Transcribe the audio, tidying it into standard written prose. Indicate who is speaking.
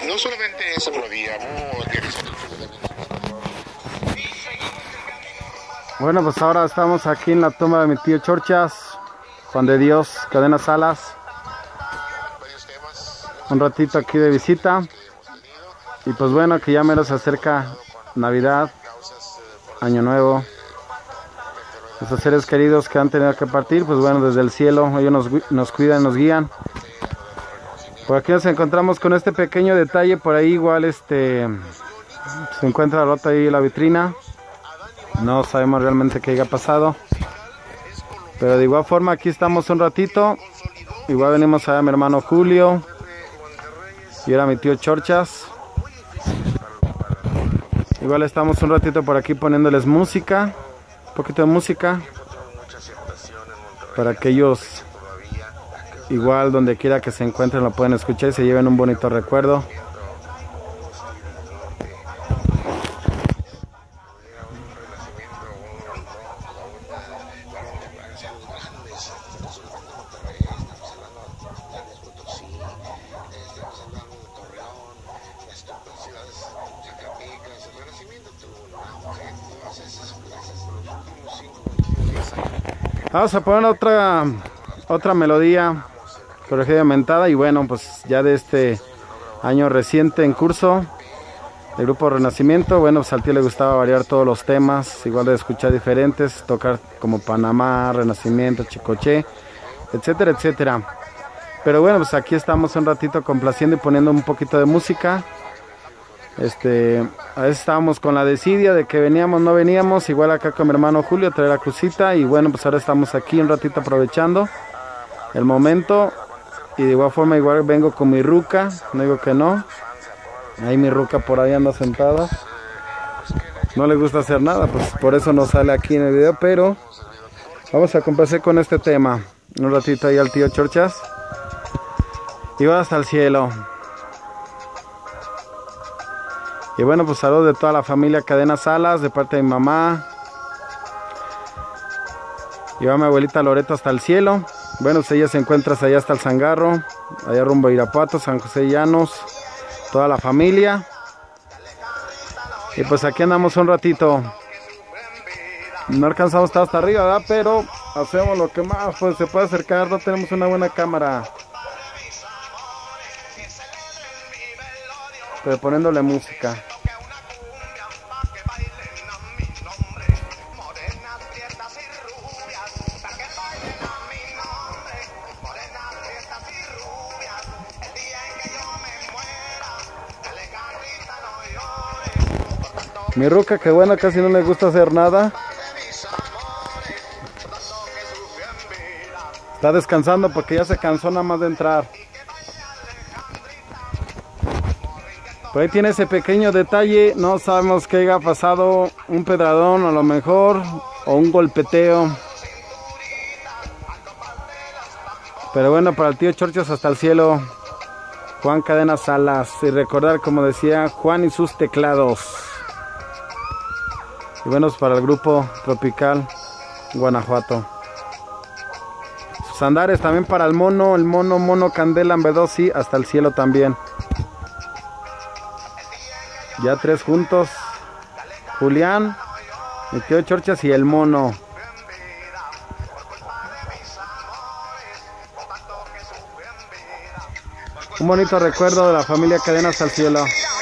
Speaker 1: No solamente esa melodía,
Speaker 2: Bueno, pues ahora estamos aquí en la tumba de mi tío Chorchas, Juan de Dios, Cadena Salas. Un ratito aquí de visita. Y pues bueno, que ya menos se acerca Navidad, Año Nuevo. Nuestros seres queridos que han tenido que partir, pues bueno, desde el cielo ellos nos cuidan, nos guían. Por aquí nos encontramos con este pequeño detalle, por ahí igual se encuentra rota ahí la vitrina. No sabemos realmente qué haya pasado, pero de igual forma aquí estamos un ratito. Igual venimos a mi hermano Julio y ahora mi tío Chorchas. Igual estamos un ratito por aquí poniéndoles música, un poquito de música, para que ellos igual donde quiera que se encuentren lo pueden escuchar y se lleven un bonito recuerdo. Vamos a poner otra melodía corregida y aumentada, y bueno, pues ya de este año reciente en curso el grupo Renacimiento. Bueno, pues al tío le gustaba variar todos los temas, igual de escuchar diferentes, tocar como Panamá, Renacimiento, Chicoche, etcétera, etcétera. Pero bueno, pues aquí estamos un ratito complaciendo y poniendo un poquito de música. A veces estábamos con la desidia de que veníamos, no veníamos, igual acá con mi hermano Julio traer la crucita, y bueno, pues ahora estamos aquí un ratito aprovechando el momento, y de igual forma igual vengo con mi ruca, no digo que no, ahí mi ruca por ahí anda sentada, no le gusta hacer nada, pues por eso no sale aquí en el video, pero vamos a complacer con este tema, un ratito ahí al tío Chorchas, y va hasta el cielo. Y bueno, pues saludos de toda la familia Cadena Salas, de parte de mi mamá. Y va mi abuelita Loreto hasta el cielo. Bueno, pues ella se encuentra allá hasta el Zangarro, allá rumbo a Irapuato, San José Llanos, toda la familia. Y pues aquí andamos un ratito. No alcanzamos hasta arriba, ¿verdad? Pero hacemos lo que más pues se puede acercar, no tenemos una buena cámara. Pero poniéndole música. Mi ruca, que bueno, casi no le gusta hacer nada. Está descansando porque ya se cansó nada más de entrar. Por ahí tiene ese pequeño detalle, no sabemos qué haya pasado, un pedradón a lo mejor, o un golpeteo. Pero bueno, para el tío Chorchas hasta el cielo, Juan Cadena Salas, y recordar, como decía, Juan y sus teclados. Y bueno, para el grupo Tropical Guanajuato. Sus andares también para el mono Candela en B2, hasta el cielo también. Ya tres juntos, Julián, mi tío Chorchas y el mono. Un bonito recuerdo de la familia Cadenas al cielo.